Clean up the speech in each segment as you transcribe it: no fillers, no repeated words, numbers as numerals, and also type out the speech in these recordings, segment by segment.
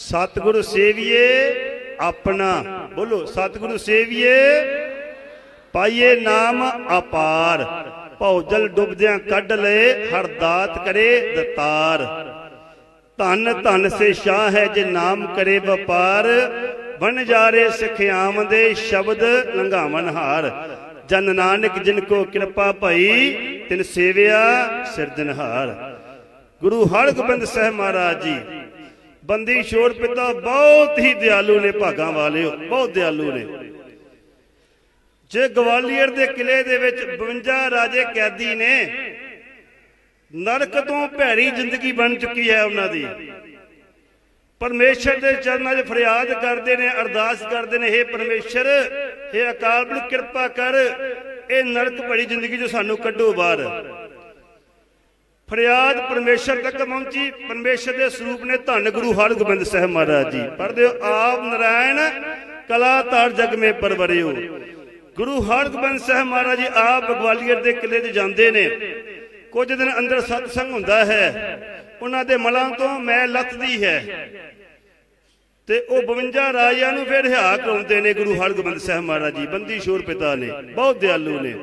सतगुरु सेविए अपना, बोलो सतगुरु सेविए पाइए नाम अपार। भौजल डुबद्या कढ़ ले हर दात करे दतार। धन धन से शाह है जे नाम करे व्यापार। बन जारे सिखियाम दे शब्द लंघावन हार। जन नानक जिनको कृपा भई तिन सेविया सिरजनहार। गुरु हरगोबिंद साहिब महाराज जी बंदी छोड़ पिता बहुत ही दयालु ने, भागा वाले बहुत दयालु ने। जे ग्वालियर के किले दे विच 52 राजे कैदी ने, नरक तो भैड़ी जिंदगी बन चुकी है उन्हां दी। परमेश्वर के चरणों में फरियाद करते हैं, अरदास करते हैं, हे परमेश्वर, हे अकाल पुरख कृपा कर, ये नरक भरी जिंदगी जो सानू कड्डो बाहर। फरियाद परमेश्वर तक पहुंची। परमेश्वर के स्वरूप ने धन गुरु हरगोबिंद साहिब महाराज जी पढ़ते हो, आप नारायण कलातार जग में परवरियो। गुरु हरगोबिंद साहिब महाराज जी आप ग्वालियर के किले ते जाते ने। कुछ दिन अंदर सत्संग हुंदा है, उन्होंने मलां तो मैल लथदी है, ते ओ 52 राजियां नूं फिर रिहा कराउंदे ने गुरु हरगोबिंद साहिब महाराज जी। बंदी छोड़ पिता ने, बहुत दयालु ने।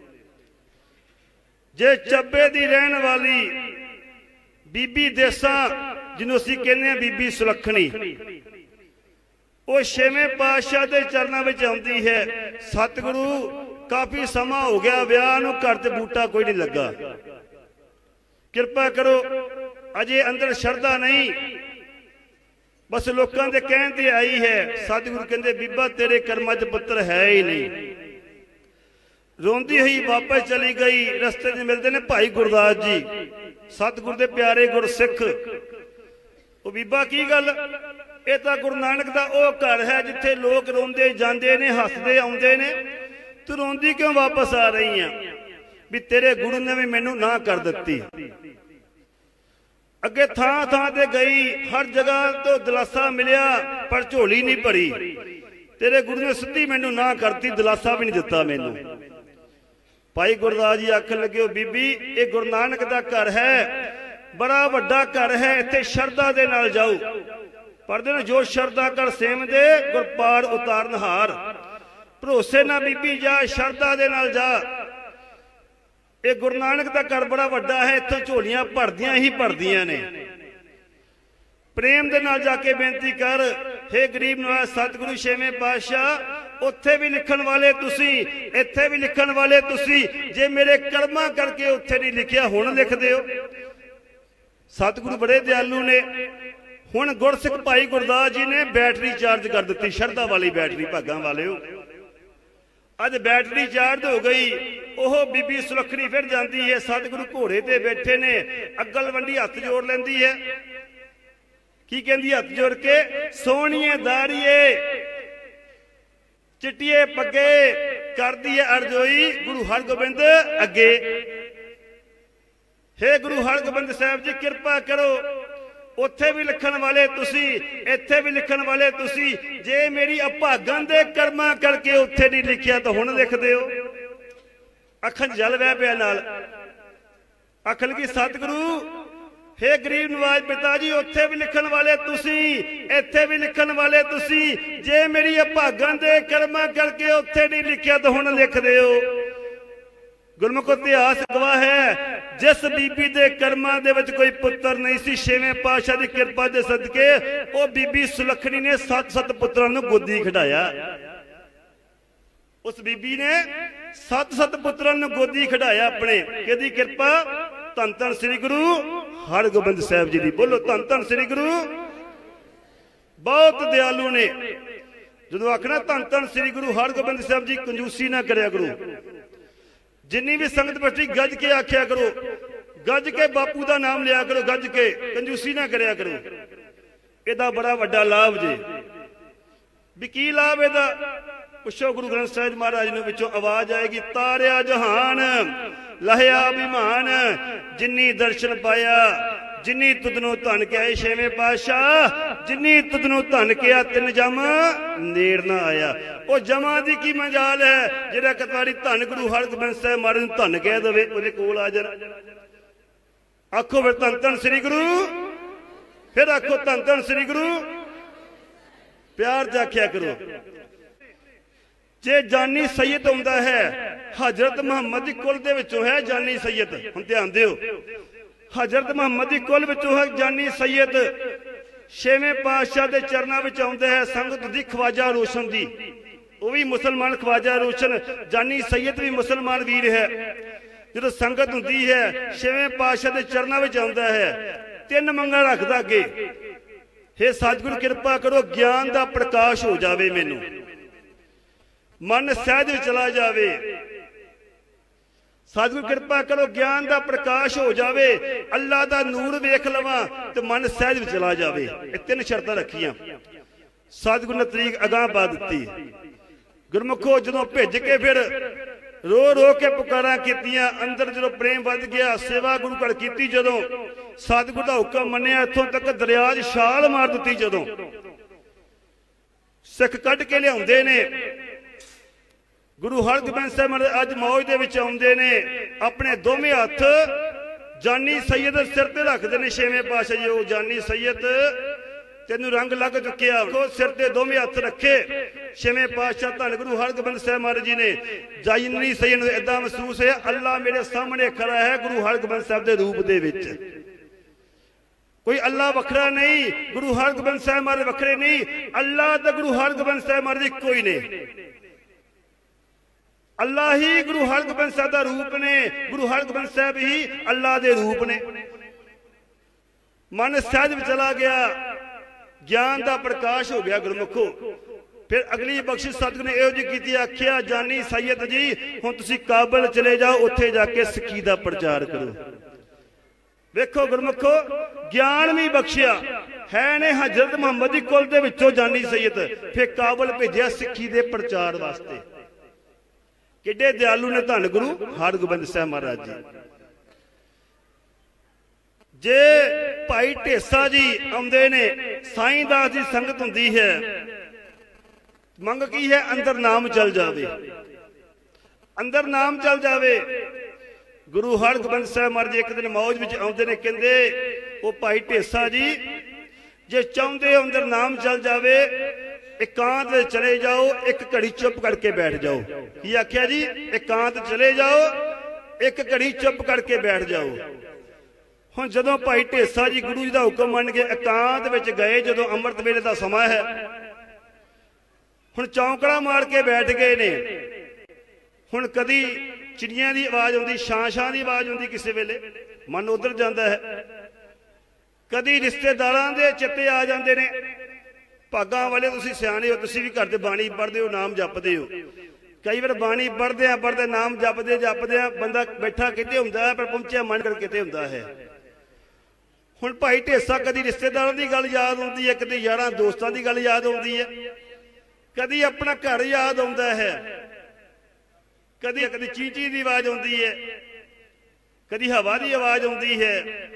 जे ਚੱਬੇ ਦੀ रहन वाली बीबी देसा जिन्हों असीं कहने बीबी सुलखणी, वो 6वें पातशाह के चरणों में आउंदी है। सतगुरु काफी समा हो गया विआह नूं, घर ते बूटा कोई नहीं लगा, कृपा करो। अजे अंदर शरधा नहीं, बस लोगों के कहण ते आई है। सतगुरु कहते बीबा तेरे कर्मां च पुत्र है ही नहीं। रोंदी हुई वापस चली गई। रस्ते में मिलते ने भाई गुरदास जी, सतगुरु दे प्यारे गुरसिख। वो बीबा की गल, ये तो गुरु नानक दा ओ घर है जिथे लोग रोंदे जांदे ने, हसदे आउंदे ने, तू रोंदी क्यों वापस आ रही है? भी तेरे गुरु ने भी मैनू ना कर दिती। अगे थां थां ते गई, हर जगह तो दिलासा मिलिया, पर झोली नहीं भरी। तेरे गुरु ने सीधी मैनू ना करती, दिलासा भी नहीं दिता मैनू। भाई गुरदास जी आखन लगे, बीबी ये गुरु नानक दा घर है, बड़ा वड्डा घर है, इत्थे शरधा दे नाल जाओ। पढ़दे ने जो शरधा कर सेम दे गुरपार उतारनहार। भरोसे ना बीबी जा, शरधा दे नाल जा। ये गुरु नानक दा घर बड़ा वड्डा है, इत्थे झोलियां भरदियां ही भरदियां ने। प्रेम दे नाल जाके बेनती कर, हे गरीब नवाज सतगुरु 6वें पातशाह, उत्थे भी लिखण वाले तुसी, इत्थे भी लिखण वाले तुसी। जे मेरे कर्मा करके उत्थे नहीं लिखिया, हुण लिख दिओ। सतगुरु बड़े दयालु ने। हुण गुरसिख भाई गुरदास जी ने बैटरी चार्ज कर दी, शरधा वाली बैटरी, भागां वालिओ। अज बैटरी चार्ज हो गई। ओह बीबी सुलखणी फिर जाती है। सतगुरु घोड़े ते बैठे ने, अगल वंडी हथ जोड़ लैंदी है। की कहंदी हथ जोड़ के, सोहणीए दाड़ीए चिट्टिए पगे, कर दी है अरजोई गुरु हरगोबिंद अगे। हे गुरु हरगोबिंद साहब जी कृपा करो, उत्थे भी लिखण वाले तुसी, इत्थे भी लिखण वाले तुसी। जे मेरी अभागन दे कर्मा करके उत्थे नहीं लिखिया तो हुण लिख दिओ। अखन जल वह पिया नाल। आखन लगी सतगुरु, हे गरीब नवाज पिताजी, उत्थे भी लिखण वाले तुसी, इत्थे भी लिखण वाले तुसी। जे मेरी अभागन दे कर्मा करके उत्थे नहीं लिखिया तो हुण लिख दिओ। गुरमुख इतिहास गवाह है, जिस बीबी दे कर्मा दे विच कोई पुत्र नहीं सी, 6वें पातशाह दी कृपा दे सदके ओ बीबी सुलखणी ने 7 पुत्रां नूं गोदी खिडाया। उस बीबी ने 7 पुत्रां नूं गोदी खिडाया अपने। किहदी कृपा? धन धन श्री गुरु हरगोबिंद साहब जी दी। बोलो धन धन श्री गुरु। बहुत दयालु ने। जो आखना धन धन श्री गुरु हरगोबिंद साहब जी, कंजूसी ना करया करो। जिन्नी भी संगत बैठी गज के आख्या करो, गज के बापू का नाम लिया करो, गज के, कंजूसी ना करया करो। एदा बड़ा वड्डा लाभ जे। भी की लाभ एदा? पुछो गुरु ग्रंथ साहिब महाराज ने, विचों आवाज आएगी, तारिया जहान लहया अभिमान, जिन्नी दर्शन पाया जिन्नी तुदनों धन किया। 6वें पातशाह, जिन्नी तुदनों धन किया, 3 जम नेड़ ना आया। वो जमा दी की मजाल है, जिहड़ा कताड़ी धन गुरु हरगोबिंद साहिब महाराज नूं धन कह देवे, उहदे कोल आ जाना। आखो फिर धन धन श्री गुरु, फिर आखो धन धन श्री गुरु। प्यार च आख्या करो। जे जानी सैयद आउंदा है, हजरत मुहम्मद दी कुल दे विचों है जानी सैयद। हुण ध्यान दिओ, हजरत मुहम्मद दी कुल विचों है जानी सैयद। छेवें पातशाह दे चरनां विच आउंदा है संगत दी ख्वाजा रोशन दी, वो भी मुसलमान ख्वाजा रोशन। जानी सैयद भी मुसलमान वीर है। जो संगत हुंदी है छेवें पातशाह दे चरनां विच आउंदा है, तीन मंगां रखदा अगे, हे सतगुर कृपा करो ज्ञान दा प्रकाश हो जावे, मैनू मन सहज विच चला जावे। सतगुर कृपा करो ज्ञान दा प्रकाश हो जावे, अल्लाह दा नूर वेख लवां ते मन सहज विच चला जावे। ये तीन शर्तां रखियां, सतगुर ने तरीक अगां पा दित्ती। गुरमुखो जदों भेज के फिर रो रो के पुकारां कीतियां, अंदर जदों प्रेम वध गया, सेवा गुरु घर कीती, जदों सतगुर दा हुक्म मन्निया, इत्थों तक दरिया च छाल मार दित्ती। जदों सिख कढ के लियाउंदे ने, गुरु हरगोबिंद साहिब महाराज अज मौज दे विच आउंदे ने, अपने दोवें हत्थ जानी सैयद सिर ते रखदे ने। छेवें पातशाह जी, ओ जानी सैयद तेनू रंग लग चुकिया, सिर ते दोवें हत्थ रखे। छेवें पातशाह धन गुरु हरगोबिंद साहिब महाराज जी ने जानी सैयद नूं इदां महसूस है, अल्लाह मेरे सामने खड़ा है गुरु हरगोबिंद साहिब दे रूप दे विच। कोई अल्लाह वखरा नहीं, गुरु हरगोबिंद साहिब महाराज वखरे नहीं, अल्लाह ते गुरु हरगोबिंद साहिब महाराज कोई नहीं। अल्लाह ही गुरु हरगोबिंद साहिब का रूप ने, गुरु हरगोबिंद साहिब ही अल्लाह के रूप ने। मन सहज में चला गया, ज्ञान का प्रकाश हो गया। गुरमुखो फिर अगली बख्शिश सतगुर ने इहो जी की, आख्या जानी सैयद जी हुण तुसीं काबल चले जाओ, उत्थे जाके सिक्खी का प्रचार करो। वेखो गुरमुखो ज्ञान भी बख्शिया है ने हजरत मुहम्मद दी कुल दे विचों जानी सैयद, फिर काबल भेजिया सिक्खी के प्रचार वास्ते। किड्डे दयालु ने धन गुरु हरगोबिंद साहिब महाराज जी। जे भाई ढेसा जी आउंदे ने, साईं दास जी संगत हुंदी है, मंग की है अंदर नाम चल जावे, अंदर नाम चल जावे। गुरु हरगोबिंद साहिब महाराज एक दिन मौज विच आउंदे ने, कहंदे ओ भाई ढेसा जी जे चाहुंदे हो अंदर नाम चल जावे, एकांत चले जाओ, एक घड़ी चुप करके बैठ जाओ। की आख्या जी? एकांत चले जाओ, एक घड़ी चुप करके बैठ जाओ। हुण जदों भाई ढेसा जी गुरु जी का हुक्म मन के एकांत विच गए, जदों अमृत वेले का समा है, हुण चौंकड़ा मार के बैठ गए ने। हुण कदी चिड़ियां की आवाज आउंदी, छां की आवाज आउंदी, किसी वेले मन उधर जाता है, कदी रिश्तेदारां दे चित्ते आ जाते ने। भागां वाले तुसीं सियाणे हो, तुसीं भी घर ते बाणी पढ़दे हो, नाम जपदे हो। कई बार बाणी पढ़दे नाम जपदे बंदा बैठा किते हुंदा है, पर पहुंचिया मन कर किते हुंदा है। हुण भाई ढेसा कदी रिश्तेदारां दी गल याद आउंदी है, कदी यारां दोस्तां दी गल याद आउंदी है, कदी अपना घर याद आउंदा है, कदी कदी चींची दी आवाज आउंदी है, कदी हवा दी आवाज आउंदी है।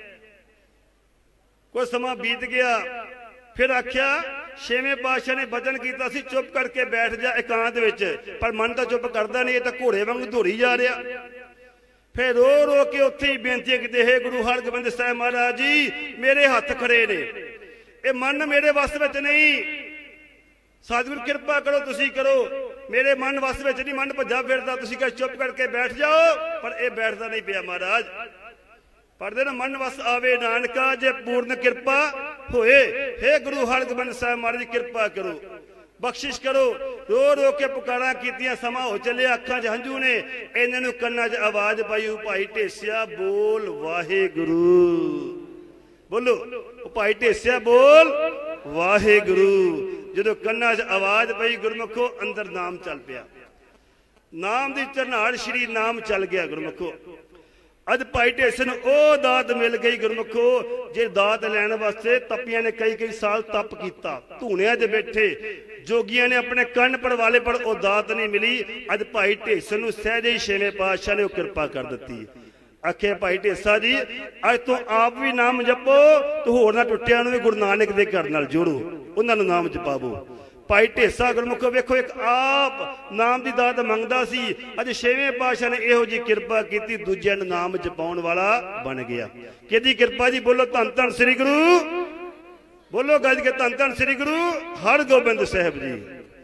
कोई समा बीत गया, फिर आख्या छेवें पातशाह ने वचन किया सी चुप करके बैठ जा एकांत विच, पर मन तो चुप करता नहीं, ये तो घोड़े वांग दौड़ी जा रहा। फिर रो रो के उत्थे ही बेनती की, हे गुरु हरगोबिंद साहिब महाराज जी मेरे हथ खड़े ने, ये मन मेरे वस विच नहीं, सतगुर कृपा करो, तुसी करो, मेरे मन वस विच नहीं, मन भज्जा फिरदा, तुसी कह चुप करके बैठ जाओ, पर यह बैठता नहीं पिया महाराज। पढ़ते ना मन वस आवे नानका जे पूर्ण कृपा होए, हे गुरु हरगोबिंद साहिब महाराज जी कृपा करो, बख्शिश करो। रो रो के पुकारा कीतियां, समा हो चले, अखां च हंझू ने, इन्हां नूं कन्नां च आवाज पाई, भाई ढेसिया बोल वाहेगुरु, बोलो भाई ढेसिया बोल वाहेगुरु। जदों कन्नां च आवाज पई, गुरमुखो अंदर नाम चल पिया, नाम दी झरनाड़ श्री नाम चल गया। गुरमुखो अज भाई ढेसे नूं ओ दात मिल गई। गुरमुखो जे दात लैण वास्ते तपियां ने कई कई साल तप किया, धूणियां च बैठे, जोगियां ने अपने कन्न पड़वाले, पर ओ दात नहीं मिली। अज भाई ढेसे नूं सहजे ही छेवें पातशाह ने कृपा कर दी। आखे भाई ढेसा जी अज तो आप भी नाम जपो, तो होरना टुटियां नूं भी गुरु नानक दे घर नाल जोड़ो, उन्हां नूं नाम जपावो। भाई ढेसा गुरमुखो वेखो एक आप नाम की दात मंगदा सी, अज छेवें पातशाह ने इहो जी कृपा की, दूजिਆਂ ਨੂੰ नाम जपाउण वाला बन गया। किहदी कृपा जी? बोलो धन धन श्री गुरु बोलो गज के धन धन श्री गुरु हरगोबिंद साहब जी।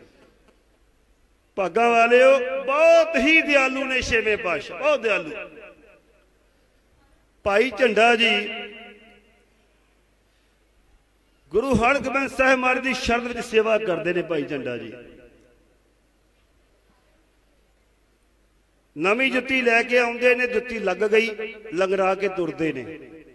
भागा वाले हो, बहुत ही दयालु ने छेवें पातशाह, बहुत दयालु। भाई झंडा जी गुरु हरगोबिंद साहब महाराज की शरण में सेवा करते हैं। भाई झंडा जी नवी जुत्ती लैके आउंदे ने, जुत्ती लग गई, लंगरा के तुरते ने।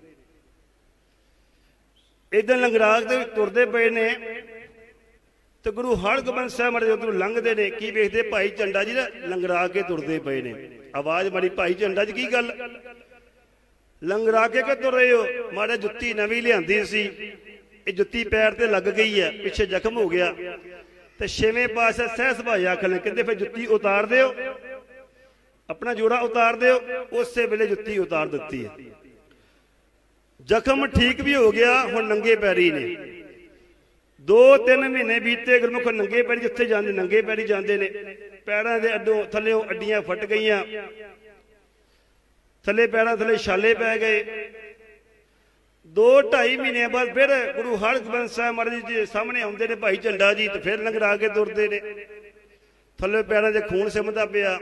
इधर लंगरा के तुरते पे ने तो गुरु हरगोबिंद साहब महाराज उधरों लंघते ने, की वेखते भाई झंडा जी ना लंगरा के तुरते पे ने। आवाज मारी, भाई झंडा जी की गल लंगरा के तुर रहे हो? महाराज जुत्ती नवी लियांदी सी, जुत्ती पैर ते लग गई है, पिछे जख्म हो गया। तो छेवें पातशाह सह सभाए आखन कहते फिर जुत्ती उतार दो, अपना जोड़ा उतार दो। उस वेले जुत्ती उतार दी है, जख्म ठीक भी हो गया। हुण नंगे पैरी ने, 2-3 महीने बीते गुरमुख नंगे पैरी जिथे जाते नंगे पैरी जाते ने। पैरों के अड्डों थल्लों अड्डियां फट गई, थले पैरों थले छाले पै गए। 2-2.5 महीने बाद फिर गुरु हरगोबिंद साहब महाराज जी सामने आते हैं भाई झंडा जी, तो फिर लंगरा के तुरते ने, थले पैरों से खून सिमदा पिया।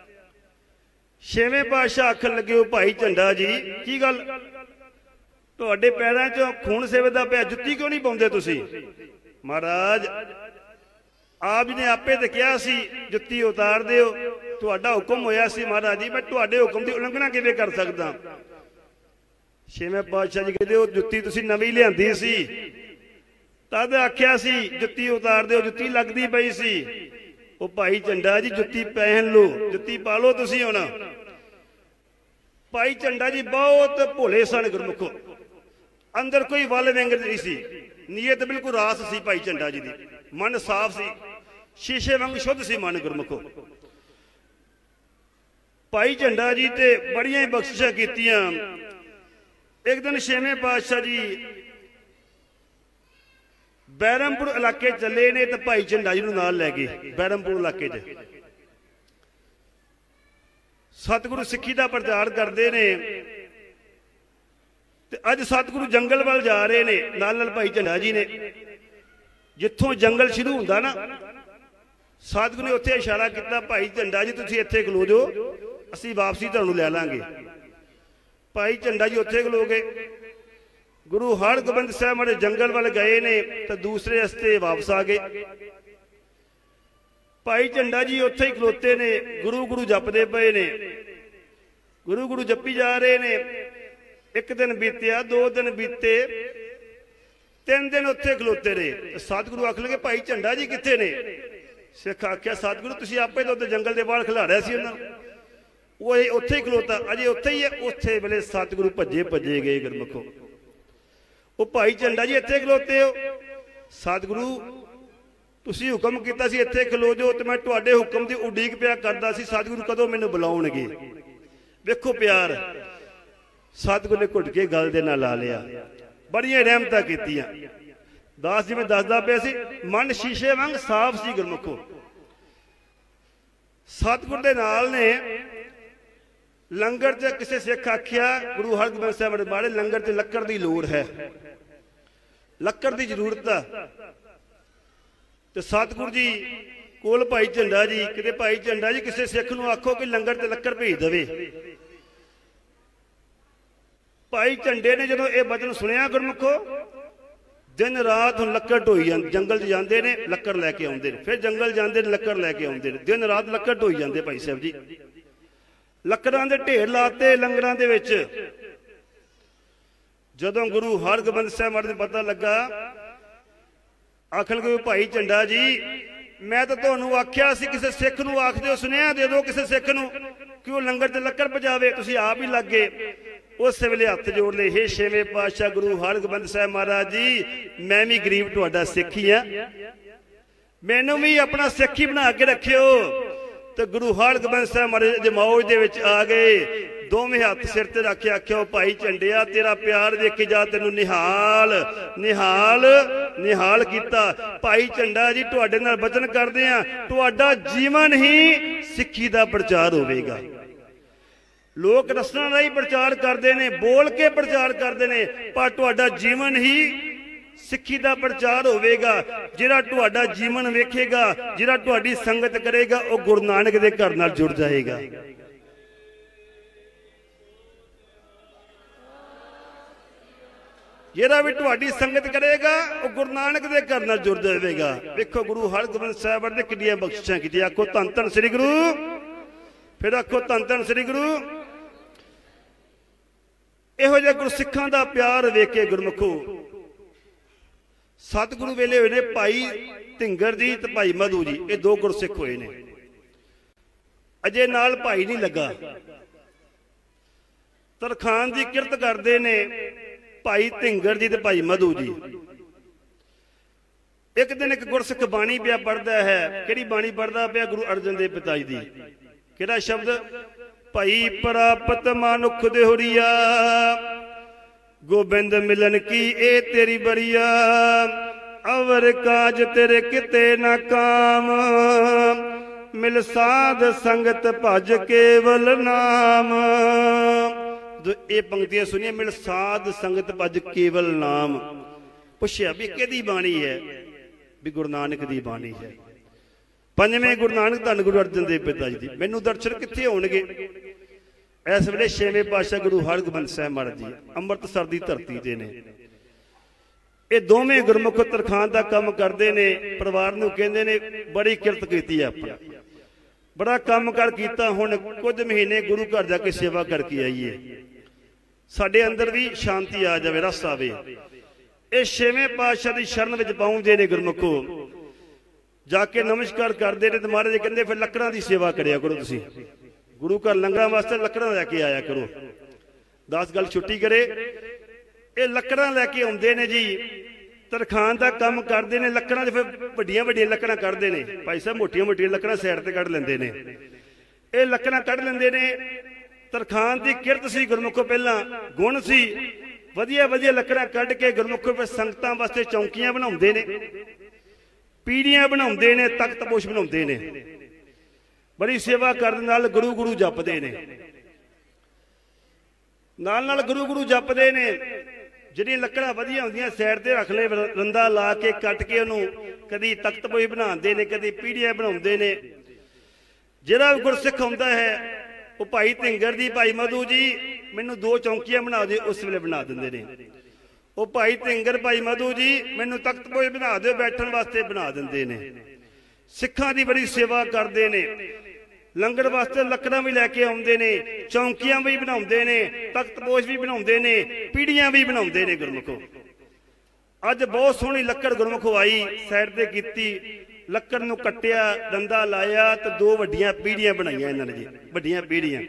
छेवें पातशाह आखन लगे हो भाई झंडा जी की गल तुहाडे पैरों चों खून सिमदा पिया, जुत्ती क्यों नहीं पाउंदे तुसीं? महाराज आप जी ने आपे तो कहा सी जुत्ती उतार दिओ, तुहाडा हुक्म होया सी महाराज जी, मैं तुहाडे हुक्म की उलंघना किवें कर सकदा? छेवें पातशाह जी कहते जुत्ती तुसीं नवीं लियांदी सी, तद आख्या सी जुत्ती उतार दिओ, जुत्ती लगदी पई सी। ओ भाई झंडा जी जुत्ती पहन लो, जुत्ती पा लो तुसीं हुण। भाई झंडा जी बहुत भोले सन गुरमुखो, अंदर कोई वल विंग नहीं सी, नीयत बिल्कुल रास सी भाई झंडा जी दी, मन साफ सी, शीशे वांग शुद्ध सी मन गुरमुखो। भाई झंडा जी ते बड़ियां ही बख्शिशां कीतियां। एक दिन छेवें पातशाह जी बैरमपुर इलाके चले ने, तो भाई झंडा जी नाल लै गए। बैरमपुर इलाके च सतगुरु सिक्खी का प्रचार करते ने, अज सतगुरु जंगल वाल जा रहे ने, नाल भाई झंडा जी ने। जिथों जंगल शुरू होंदा ना, सतगुरु ने उत्थे इशारा किया, भाई झंडा जी तुसीं इत्थे खलो जो, असीं वापसी तुहानूं लै लांगे। भाई झंडा जी उत्थे खलो गए। गुरु हरगोबिंद साहब महाराज जंगल वाल गए ने, तो दूसरे रस्ते वापस आ गए। भाई झंडा जी उत्थे ही खलोते ने, गुरु गुरु जपदे पे ने, गुरु गुरु जपी जा रहे ने। एक दिन बीतिया, 2 दिन बीते, 3 दिन उत्थे खलोते रहे। सतगुरु आख लगे भाई झंडा जी कित्थे ने? सिख आख्या सतगुरु तुसीं आपे तो जंगल के बाहर खिलाड़िया सी उन्हां नूं, वो उत्थे ही खलोता, अजे उत्थे ही है। उस वेले सतगुरु भजे भजे गए गुरमुखो। वो भाई झंडा जी इत्थे खलोते हो, सतगुरु तुसीं हुक्म कीता सी इत्थे खलो जो, तो मैं तुहाडे हुक्म दी उडीक पिया करदा सी, सतगुरु कदों मैनूं बुलाउणगे। वेखो प्यार, सतगुरु ने घुट के गल दे नाल ला लिया, बड़ियां रहमतां कीतियां। दास जी मैं दसदा पिया सी, मन शीशे वांग साफ सी गुरमुखो। सतगुरु दे नाल ने लंगर च किसी सिख आख्या, गुरु हरगोबिंद साहब महाराज लंगर च लक्कड़ की लोड़ है, लक्कड़ की जरूरत है। तो सतगुरु जी कोल भाई झंडा जी, किते भाई झंडा जी किसी सिख नूं आखो कि लंगर च लक्कड़ भेज देवे। भाई झंडे ने जदों ये वचन सुनिया गुरमुखो, दिन रात हुण लक्कड़ ढोई जांदे, जंगल च जांदे ने लक्कड़ लैके आउंदे ने, फिर जंगल जांदे ने लक्कड़ लैके आउंदे ने, दिन रात लक्कड़ ढोई जांदे भाई साहब जी। लकड़ां दे ढेर लाते लंगरां दे विच। जदों गुरु हरगोबिंद साहब महाराज नूं पता लगा, आखण गए भाई झंडा जी मैं तो तुहानूं आख्या सी किसी सिख नूं आख दिओ, सुनेहा दे दो किसी सिख नूं कि वो लंगर ते लक्कड़ पजावे, तुसीं आप ही लग गए। उस वेले हत्थ जोड़ ले, हे छेवें पातशाह गुरु हरगोबिंद साहब महाराज जी, मैं भी गरीब तुहाडा सिख ही हां, मैनूं भी अपना सिख ही बना के रखियो। तो गुरु हरगोबिंद साहब महाराज मौज दे विच आ गए, दोवें हाथ सिर ते रख के आख्या, भाई झंडिया तेरा प्यार देख के जा, तेनू निहाल निहाल निहाल किया। भाई झंडा जी तुहाडे नाल वचन करदे आ, तुहाडा जीवन ही सिक्खी दा प्रचार होवेगा। लोग रसना राही प्रचार करते हैं, बोल के प्रचार करते हैं, पर तुहाडा जीवन ही सिक्खी का प्रचार होवेगा, जिहड़ा तुहाडा जीवन वेखेगा, जिहड़ा तुहाडी संगत करेगा, वह गुरु नानक दे घर नाल जुड़ जाएगा। जिहड़ा भी तुहाडी संगत करेगा वह गुरु नानक दे घर नाल जुड़ जाएगा। देखो गुरु हरगोबिंद साहिब ने कितनी बख्शिशां कीतियां। आखो धन धन श्री गुरु, फिर आखो धन धन श्री गुरु। इहो जिहा गुरसिखां दा प्यार वेख के गुरमुखो सतगुरु वेले होए ने भाई धिंगर जी ते भाई मधु जी, ये दो गुरसिख होए ने। अजे नाल भाई नहीं लगा। तरखान की किरत करते ने भाई धिंगर जी ते भाई मधु जी। एक दिन एक गुरसिख बाणी पिया पढ़ता है। किहड़ी बाणी पढ़ता पिया? गुरु अर्जन देव पिता जी दी। किहड़ा शब्द? भाई प्राप्त मानुख देहुरिया, गोबिंद मिलन की ए तेरी बरिया, अवर काज तेरे किते ना काम, मिल साध संगत भज केवल नाम। जो ये पंक्तियां सुनिए, मिल साध संगत भज केवल नाम। पुछया भी किहदी बाणी है? भी गुरु नानक दी बाणी है। पंजवें गुरु नानक धन गुरु अर्जन देव पिता जी दी। मैनू दर्शन कित्थे होणगे? इस वेले छेवें पातशाह गुरु हरगोबिंद साहिब महाराज जी अमृतसर की धरती ते ने। ये दोवें गुरमुख तरखान का काम करते ने। परिवार नूं कहंदे ने बड़ी किरत कीती अपनी, बड़ा काम कर कीता। हुण कुछ महीने गुरु घर जाके सेवा करके आईए, साडे अंदर भी शांति आ जाए, रस आवे। ये छेवें पातशाह की शरण विच पहुंचदे ने गुरमुखो, जाके नमस्कार करते हैं। तो महाराज जी कहते फिर लकड़ां की सेवा करिया करो, तुसीं गुरु घर लंगरां वास्ते लकड़ां लैके आया करो। 10 गल छुट्टी करे। ये लकड़ां लैके आउंदे ने जी, तरखान का काम करते हैं। लकड़ां फिर वड्डियां वड्डियां लकड़ां कढ़दे ने। भाई साहब मोटियां मोटियां लकड़ां साइड ते कढ़ लैंदे ने। ये लकड़ां कढ़ लैंदे ने। तरखान की किरत सी गुरमुखो, पहला गुण सी। वधिया वधिया लकड़ां कढ़ के गुरमुखो फिर संगतां वास्ते चौंकियां बनाउंदे ने, पीढ़ियां बनाउंदे ने, तख्त पोश बनाउंदे ने। बड़ी सेवा करने नाल गुरु गुरु जपदे ने, नाल नाल गुरु गुरु जपदे ने। जिहड़ी लकड़ां वधिया हुंदियां साइड ते रख ले, रंदा ला के कट के उहनूं कदी तख्त पोश बनाउंदे ने, कदी पीढ़ियां बनाउंदे ने। जिहड़ा गुरसिख हुंदा है वो भाई धिंगर जी भाई मधु जी मैनूं 2 चौंकियां बना दे, उस वेले बना दिंदे ने। वो भाई धिंगर भाई मधु जी मैनूं तख्त पोश बना दे, बैठण वास्ते बना दिंदे ने। सिखां दी बड़ी सेवा करदे ने। लंगर वास्ते लकड़ां भी लैके आउंदे ने, चौंकियां भी बनाउंदे ने, तख्त पोश भी बनाउंदे ने, पीढ़ियां भी बनाउंदे ने। गुरमुखो अज बहुत सोहनी लक्कड़ गुरमुखो आई, साइड ते कीती, लक्कड़ नूं कट्टिया, डंडा लाया ते 2 वड्डियां पीढ़ियां बनाईयां इन्हां ने जी, वड्डियां पीढ़ियां।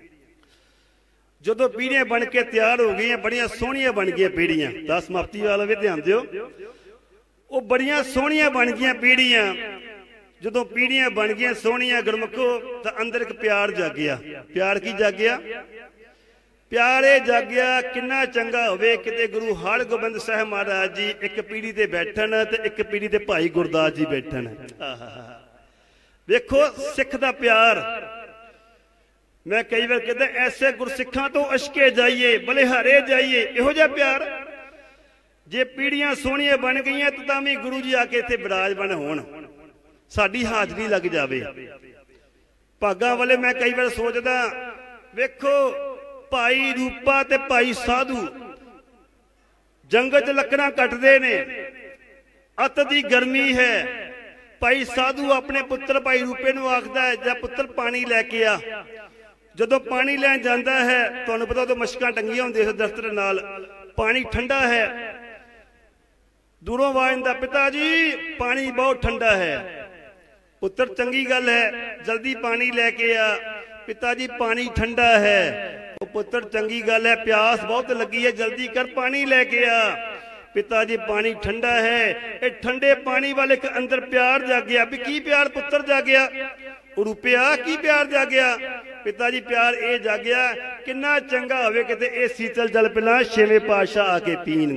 जदों पीढ़ियां बन के तैयार हो गई, बड़ियां सोहणियां बन गई पीढ़ियां। 10 समाप्ति वाला भी ध्यान दिओ, वो बड़ियां सोहणियां बन गई पीढ़ियां। जदों पीढ़ियां बन गई सोहणियां गुरमुखो, तो अंदर एक प्यार जागिया। प्यार की जागिया? प्यार ये जागिया किन्ना चंगा होवे किते गुरु हरगोबिंद साहिब महाराज जी एक पीढ़ी ते बैठन ते एक पीढ़ी ते भाई गुरदास जी बैठन। देखो सिख दा प्यार। मैं कई बार कहता ऐसे गुरसिखां तो अशके जाइए, बलिहारे जाइए, इहो जिहा प्यार। जे पीढ़ियां सोहणियां बन गई तो तां भी गुरु जी आके इत्थे विराजमान होण, साडी हाजरी लग जावे। भागां वाले मैं कई बार सोचदा, वेखो भाई रूपा ते भाई साधु जंगल च लकड़ां कटदे ने, अत दी गर्मी है। भाई साधु अपने पुत्र भाई रूपे नूं आखदा है, जा पुत्र पानी लैके आ। जदों पानी लैण जांदा है, तुहानूं पता उदों मशकां टंगियां हुंदियां इस दरख्त दे नाल, पानी ठंडा है। दूरों आवाज़ आंदा, पिताजी पानी बहुत ठंडा है। पुत्र चंगी गल है, जल्दी पानी लैके आ। पिताजी पानी ठंडा है। वो पुत्र चंगी गल है, प्यास बहुत लगी है, जल्दी कर पानी लैके आ। पिताजी पानी ठंडा है। ये ठंडे पानी वाले के अंदर प्यार जागया। भी की प्यार पुत्र जागया? रुपया की प्यार जागया? पिताजी प्यार ये जागया किन्ना चंगा होवे किते ए शीतल जल पिला छेवें पातशाह आके पीन।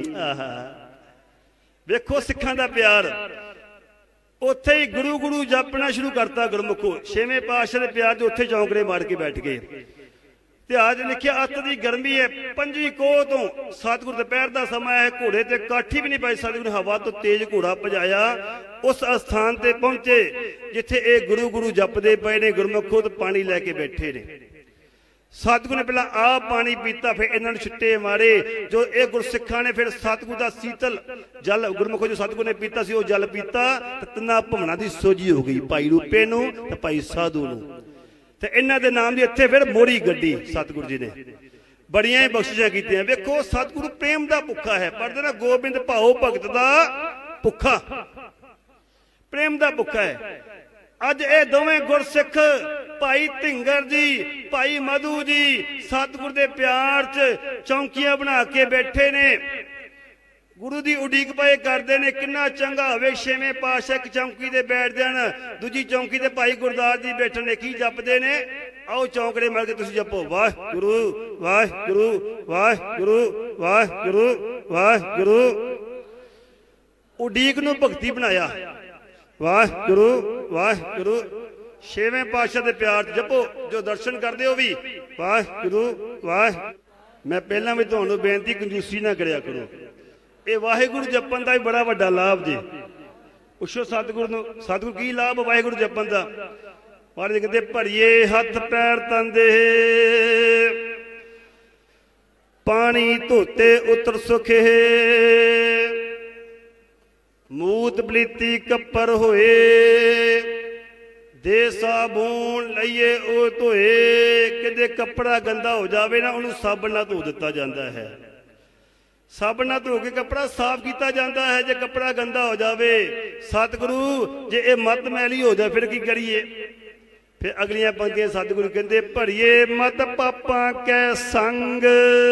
वेखो सिखां दा प्यार। उत्थे ही गुरु गुरु जपना शुरू करता गुरमुखो। छेवें पातशाह दे प्यार दे उत्थे चौंकड़े मार के बैठ गए। ਤੇ ਅੱਜ ਲਿਖਿਆ ਅੱਤ ਦੀ ਗਰਮੀ ਹੈ, 5 ਕੋਹ ਤੋਂ ਸਤਿਗੁਰ ਦੁਪਹਿਰ ਦਾ ਸਮਾਂ ਹੈ, ਘੋੜੇ ਤੇ ਕਾਠੀ ਵੀ ਨਹੀਂ ਪਾਈ। ਸਤਿਗੁਰ ਨੇ ਹਵਾ ਤੋਂ ਤੇਜ਼ ਘੋੜਾ ਭਜਾਇਆ, ਉਸ ਅਸਥਾਨ ਤੇ ਪਹੁੰਚੇ ਜਿੱਥੇ ਇਹ ਗੁਰੂ ਗੁਰੂ ਜਪਦੇ ਪਏ ਨੇ। ਗੁਰਮੁਖ ਖੁਦ ਪਾਣੀ ਲੈ ਕੇ ਬੈਠੇ ਨੇ। ਸਤਿਗੁਰ ਨੇ ਪਹਿਲਾਂ ਆਪ ਪਾਣੀ ਪੀਤਾ, ਫਿਰ ਇਹਨਾਂ ਨੂੰ ਛਿੱਟੇ ਮਾਰੇ। ਜੋ ਇਹ ਗੁਰਸਿੱਖਾਂ ਨੇ ਫਿਰ ਸਤਿਗੁਰ ਦਾ ਸੀਤਲ ਜਲ ਗੁਰਮੁਖੋ ਜੋ ਸਤਿਗੁਰ ਨੇ ਪੀਤਾ ਸੀ ਉਹ ਜਲ ਪੀਤਾ ਤੇ ਤਿੰਨਾਂ ਭਵਨਾਂ ਦੀ ਸੋਝੀ ਹੋ ਗਈ, ਭਾਈ ਰੂਪੇ ਨੂੰ ਤੇ ਭਾਈ ਸਾਧੂ ਨੂੰ। ਤੇ ਇਹਨਾਂ ਦੇ ਨਾਮ ਦੀ ਇੱਥੇ ਫਿਰ ਮੋਹਰੀ ਗੱਡੀ ਸਤਿਗੁਰ ਜੀ ਨੇ। ਬੜੀਆਂ ਹੀ ਬਖਸ਼ਿਸ਼ਾਂ ਕੀਤੀਆਂ। ਵੇਖੋ ਸਤਿਗੁਰੂ ਪ੍ਰੇਮ ਦਾ ਭੁੱਖਾ ਹੈ, ਪੜਦੇ ਨਾ ਗੋਬਿੰਦ ਭਾਉ ਭਗਤ ਦਾ ਭੁੱਖਾ, ਪ੍ਰੇਮ ਦਾ ਭੁੱਖਾ ਹੈ। ਅੱਜ ਇਹ ਦੋਵੇਂ ਗੁਰਸਿੱਖ ਭਾਈ ਢਿੰਗਰ ਜੀ, ਭਾਈ ਮਧੂ ਜੀ ਸਤਿਗੁਰ ਦੇ ਪਿਆਰ 'ਚ ਚੌਂਕੀਆਂ ਬਣਾ ਕੇ ਬੈਠੇ ਨੇ, ਗੁਰੂ ਦੀ ਉਡੀਕ ਪਏ ਕਰਦੇ ਨੇ। ਕਿੰਨਾ ਚੰਗਾ ਹੋਵੇ ਛੇਵੇਂ ਪਾਤਸ਼ਾਹ ਇੱਕ ਚੌਂਕੀ ਤੇ ਬੈਠ ਜਾਣ, ਦੂਜੀ ਚੌਂਕੀ ਤੇ ਭਾਈ ਗੁਰਦਾਸ ਜੀ ਬੈਠਣ ਨੇ। ਕੀ ਜਪਦੇ ਨੇ? ਆਓ ਚੌਂਕੜੇ ਮਿਲ ਕੇ ਤੁਸੀਂ ਜਪੋ, ਵਾਹਿਗੁਰੂ ਵਾਹਿਗੁਰੂ ਵਾਹਿਗੁਰੂ ਵਾਹਿਗੁਰੂ ਵਾਹਿਗੁਰੂ। ਉਡੀਕ ਨੂੰ ਭਗਤੀ ਬਣਾਇਆ, ਵਾਹਿਗੁਰੂ ਵਾਹਿਗੁਰੂ। ਛੇਵੇਂ ਪਾਤਸ਼ਾਹ ਦੇ ਪਿਆਰ ਜਪੋ, ਜੋ ਦਰਸ਼ਨ ਕਰਦੇ ਹੋ ਵੀ ਵਾਹਿਗੁਰੂ ਵਾਹਿਗੁਰੂ। ਮੈਂ ਪਹਿਲਾਂ ਵੀ ਤੁਹਾਨੂੰ ਬੇਨਤੀ, ਕੰਜੂਸੀ ਨਾ ਕਰਿਆ ਕਰੋ। ਇਹ ਵਾਹਿਗੁਰੂ ਜਪਣ ਦਾ ਵੀ ਬੜਾ ਵੱਡਾ ਲਾਭ ਜੀ। ਪੁੱਛੋ ਸਤਿਗੁਰ ਨੂੰ, ਸਤਿਗੁਰ ਕੀ ਲਾਭ ਵਾਹਿਗੁਰੂ ਜਪਣ ਦਾ? ਮਹਾਰਾਜ ਕਹਿੰਦੇ ਭਰੀਏ ਹੱਥ ਪੈਰ ਤੰਦੇ, ਪਾਣੀ ਧੋਤੇ ਉਤਰ ਸੁਖੇ, ਮੂਤ ਬਲੀਤੀ ਕੱਪਰ ਹੋਏ, ਦੇ ਸਾਬੂਨ ਲਈਏ ਉਹ ਧੋਏ। ਕਿਤੇ ਕੱਪੜਾ ਗੰਦਾ ਹੋ ਜਾਵੇ ਨਾ, ਉਹਨੂੰ ਸਾਬਣ ਨਾਲ ਧੋ ਦਿੱਤਾ ਜਾਂਦਾ ਹੈ। ਸਾਬਣ ਨਾਲ ਧੋ ਕੇ ਕੱਪੜਾ ਸਾਫ਼ ਕੀਤਾ ਜਾਂਦਾ ਹੈ। ਜੇ ਕੱਪੜਾ ਗੰਦਾ ਹੋ ਜਾਵੇ, ਸਤਿਗੁਰੂ ਜੇ ਇਹ ਮਤ ਮੈਲੀ ਹੋ ਜਾਏ ਫਿਰ ਕੀ ਕਰੀਏ? ਫਿਰ ਅਗਲੀਆਂ ਪੰਕਤੀਆਂ ਸਤਿਗੁਰੂ ਕਹਿੰਦੇ ਭਰੀਏ ਮਤ ਪਾਪਾਂ ਕੈ ਸੰਗ,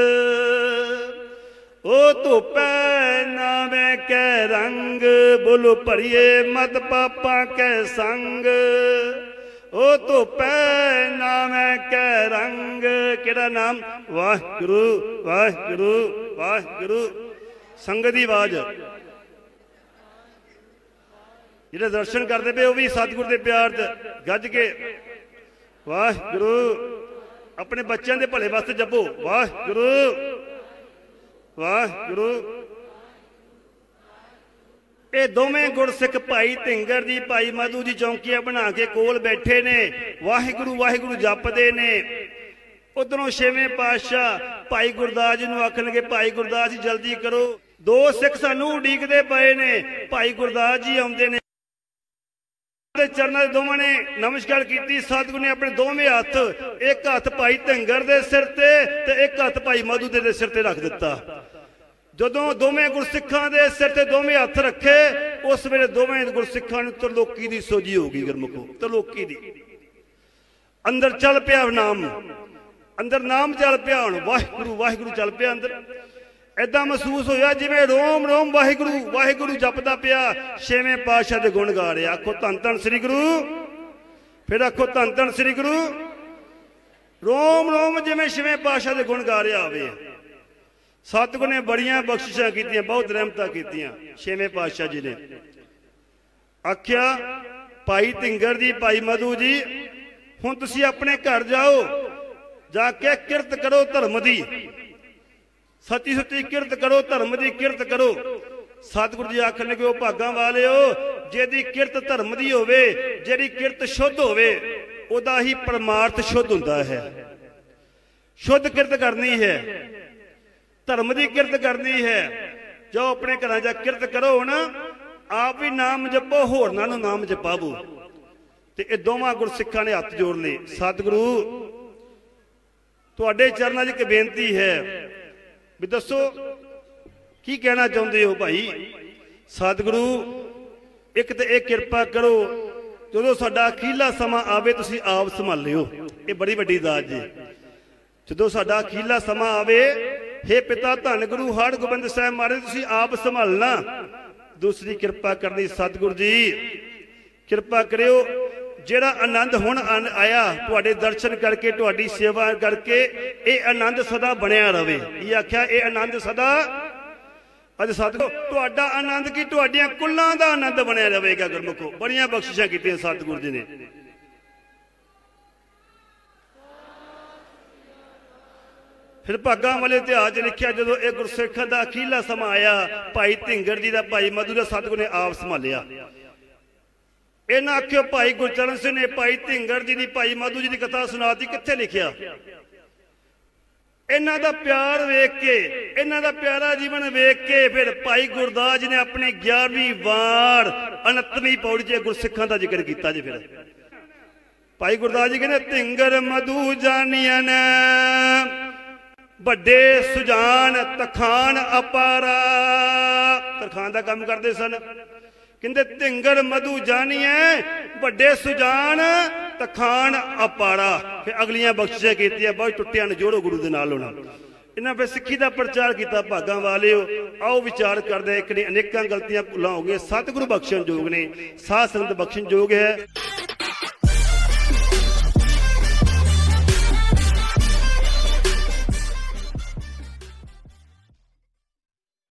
ਉਹ ਧੋਪੈ ਨਾਵੇਂ ਕੈ ਰੰਗ। ਬੋਲੋ ਭਰੀਏ ਮਤ ਪਾਪਾਂ ਕੈ ਸੰਗ, ਉਹ ਧੋਪੈ ਨਾਵੇਂ ਕੈ ਰੰਗ। ਕਿਹੜਾ ਨਾਮ? ਵਾਹਿਗੁਰੂ ਵਾਹਿਗੁਰੂ ਵਾਹਿਗੁਰੂ। ਸੰਗਤ ਦੀ ਆਵਾਜ਼ ਜਿਹੜੇ ਦਰਸ਼ਨ ਕਰਦੇ ਪਏ ਉਹ ਵੀ ਸਤਿਗੁਰ ਦੇ ਪਿਆਰ 'ਚ ਗੱਜ ਕੇ ਵਾਹਿਗੁਰੂ। ਆਪਣੇ ਬੱਚਿਆਂ ਦੇ ਭਲੇ ਵਾਸਤੇ ਜਪੋ, ਵਾਹਿਗੁਰੂ ਵਾਹਿਗੁਰੂ। ਇਹ ਦੋਵੇਂ ਗੁਰਸਿੱਖ ਭਾਈ ਢਿੰਗਰ ਜੀ, ਭਾਈ ਮਧੂ ਜੀ ਚੌਂਕੀਆਂ ਬਣਾ ਕੇ ਕੋਲ ਬੈਠੇ ਨੇ, ਵਾਹਿਗੁਰੂ ਵਾਹਿਗੁਰੂ ਜਪਦੇ ਨੇ। ਉਧਰੋਂ ਛੇਵੇਂ ਪਾਤਸ਼ਾਹ ਭਾਈ ਗੁਰਦਾਸ ਜੀ ਨੂੰ ਆਖਣਗੇ, ਭਾਈ ਗੁਰਦਾਸ ਜੀ ਜਲਦੀ ਕਰੋ, ਦੋ ਸਿੱਖ ਸਾਨੂੰ ਉਡੀਕਦੇ ਪਏ ਨੇ। ਭਾਈ ਗੁਰਦਾਸ ਜੀ ਆਉਂਦੇ ਨੇ, ਚਰਨਾਂ ਦੇ ਦੋਵਾਂ ਨੇ ਨਮਸਕਾਰ ਕੀਤੀ। ਸਤਿਗੁਰ ਨੇ ਆਪਣੇ ਦੋਵੇਂ ਹੱਥ, ਇੱਕ ਹੱਥ ਭਾਈ ਢਿੰਗਰ ਦੇ ਸਿਰ ਤੇ ਇੱਕ ਹੱਥ ਭਾਈ ਮਧੂ ਦੇ ਸਿਰ ਤੇ ਰੱਖ ਦਿੱਤਾ। ਜਦੋਂ ਦੋਵੇਂ ਗੁਰਸਿੱਖਾਂ ਦੇ ਸਿਰ ਤੇ ਦੋਵੇਂ ਹੱਥ ਰੱਖੇ, ਉਸ ਵੇਲੇ ਦੋਵੇਂ ਗੁਰਸਿੱਖਾਂ ਨੂੰ ਤਰਲੋਕੀ ਦੀ ਸੋਝੀ ਹੋ ਗਈ। ਗੁਰਮੁਖੋ ਤਰਲੋਕੀ ਦੀ ਅੰਦਰ ਚੱਲ ਪਿਆ ਨਾਮ, ਅੰਦਰ ਨਾਮ ਚੱਲ ਪਿਆ। ਹੁਣ ਵਾਹਿਗੁਰੂ ਵਾਹਿਗੁਰੂ ਚੱਲ ਪਿਆ ਅੰਦਰ। ਏਦਾਂ ਮਹਿਸੂਸ ਹੋਇਆ ਜਿਵੇਂ ਰੋਮ ਰੋਮ ਵਾਹਿਗੁਰੂ ਵਾਹਿਗੁਰੂ ਜਪਦਾ ਪਿਆ। ਛੇਵੇਂ ਪਾਤਸ਼ਾਹ ਦੇ ਗੁਣ ਗਾ ਰਿਹਾ। ਆਖੋ ਧੰਨ ਧੰਨ ਸ੍ਰੀ ਗੁਰੂ, ਫਿਰ ਆਖੋ ਧੰਨ ਧੰਨ ਸ੍ਰੀ ਗੁਰੂ। ਰੋਮ ਰੋਮ ਜਿਵੇਂ ਛੇਵੇਂ ਪਾਤਸ਼ਾਹ ਦੇ ਗੁਣ ਗਾ ਰਿਹਾ ਹੋਵੇ। ਸਤਿਗੁਰ ਨੇ ਬੜੀਆਂ ਬਖਸ਼ਿਸ਼ਾਂ ਕੀਤੀਆਂ, ਬਹੁਤ ਰਹਿਮਤਾਂ ਕੀਤੀਆਂ। ਛੇਵੇਂ ਪਾਤਸ਼ਾਹ ਜੀ ਨੇ ਆਖਿਆ, ਭਾਈ ਢਿੰਗਰ ਜੀ, ਭਾਈ ਮਧੂ ਜੀ, ਹੁਣ ਤੁਸੀਂ ਆਪਣੇ ਘਰ ਜਾਓ, ਜਾ ਕੇ ਕਿਰਤ ਕਰੋ ਧਰਮ ਦੀ, ਸੱਚੀ ਸੁੱਚੀ ਕਿਰਤ ਕਰੋ, ਧਰਮ ਦੀ ਕਿਰਤ ਕਰੋ। ਸਤਿਗੁਰੂ ਜੀ ਆਖਣ ਲੱਗੇ, ਉਹ ਭਾਗਾਂ ਵਾਲਿਓ, ਜਿਹਦੀ ਕਿਰਤ ਧਰਮ ਦੀ ਹੋਵੇ, ਜਿਹੜੀ ਕਿਰਤ ਸ਼ੁੱਧ ਹੋਵੇ, ਉਹਦਾ ਹੀ ਪਰਮਾਰਥ ਸ਼ੁੱਧ ਹੁੰਦਾ ਹੈ। ਸ਼ੁੱਧ ਕਿਰਤ ਕਰਨੀ ਹੈ, ਧਰਮ ਦੀ ਕਿਰਤ ਕਰਨੀ ਹੈ। ਜੋ ਆਪਣੇ ਘਰਾਂ ਜਾ ਕਿਰਤ ਕਰੋ ਨਾ, ਆਪ ਵੀ ਨਾਮ ਜਪੋ, ਹੋਰਨਾਂ ਨੂੰ ਨਾਮ ਜਪਾਵੋ। ਤੇ ਇਹ ਦੋਵਾਂ ਗੁਰਸਿੱਖਾਂ ਨੇ ਹੱਥ ਜੋੜ ਲਏ। ਸਤਿਗੁਰੂ ਤੁਹਾਡੇ ਚਰਨਾਂ 'ਚ ਇੱਕ ਬੇਨਤੀ ਹੈ, ਵੀ ਦੱਸੋ ਕੀ ਕਹਿਣਾ ਚਾਹੁੰਦੇ ਹੋ ਭਾਈ? ਸਤਿਗੁਰੂ ਇੱਕ ਤੇ ਇਹ ਕਿਰਪਾ ਕਰੋ, ਜਦੋਂ ਸਾਡਾ ਅਖੀਰਲਾ ਸਮਾਂ ਆਵੇ ਤੁਸੀਂ ਆਪ ਸੰਭਾਲਿਓ। ਇਹ ਬੜੀ ਵੱਡੀ ਦਾਤ ਜੀ। ਜਦੋਂ ਸਾਡਾ ਅਖੀਰਲਾ ਸਮਾਂ ਆਵੇ, हे ਪਿਤਾ ਧੰਨ ਗੁਰੂ ਹਰਗੋਬਿੰਦ ਸਾਹਿਬ ਮਹਾਰਾਜ, ਤੁਸੀਂ ਆਪ ਸੰਭਾਲਣਾ। ਦੂਸਰੀ ਕਿਰਪਾ ਕਰਨੀ, ਸਤਿਗੁਰੂ ਜੀ ਕਿਰਪਾ ਕਰਿਓ, ਜਿਹੜਾ ਆਨੰਦ ਹੁਣ ਆਇਆ ਤੁਹਾਡੇ ਦਰਸ਼ਨ ਕਰਕੇ, ਤੁਹਾਡੀ ਸੇਵਾ ਕਰਕੇ, ਇਹ ਆਨੰਦ ਸਦਾ ਬਣਿਆ ਰਵੇ। ਇਹ ਆਖਿਆ, ਇਹ ਆਨੰਦ ਸਦਾ। ਅੱਜ ਸਤਿਗੁਰੂ ਤੁਹਾਡਾ ਆਨੰਦ ਕੀ, ਤੁਹਾਡੀਆਂ ਕੁੱਲਾਂ ਦਾ ਆਨੰਦ ਬਣਿਆ ਰਹੇਗਾ। ਗੁਰਮੁਖੋ ਬੜੀਆਂ ਬਖਸ਼ਿਸ਼ਾਂ ਕੀਤੀਆਂ ਸਤਿਗੁਰੂ ਜੀ ਨੇ। फिर भागां वाले इतिहास लिखिया जो ये गुरसिखां दा अखीरला समा आया, भाई धिंगड़ जी का भाई मधु ने सतगुर ने आप संभालिया। इन्हें आख्यो भाई गुरचरण सिंह ने भाई धिंगड़ जी की भाई मधु जी की कथा सुनाती, कित्थे लिखिया? इन्हां दा प्यार वेख के, इन्हां दा प्यारा जीवन वेख के फिर भाई गुरदास जी ने अपनी 11वीं वार 29वीं पौड़ी च गुरसिखां दा जिक्र किया जी। फिर भाई गुरदास जी कहने धिंगड़ मधु जानियन बड़े सुजान तखान अपारा, तरखान का काम करते सन। कहते धिंगड़ मधु जानिए बड़े सुजान तखान अपारा। फिर अगलियां बख्शिशां कीतियां, बहुत टुटिया नजोड़ो गुरु दे नाल होना। इन्हां फिर सिक्खी का प्रचार किया। भागां वाले आओ विचार करते, एक ने अनेकां गलतियां भुलां हो गई, सतगुरु बख्शण जोग ने, साध संगत बख्शण जोग है।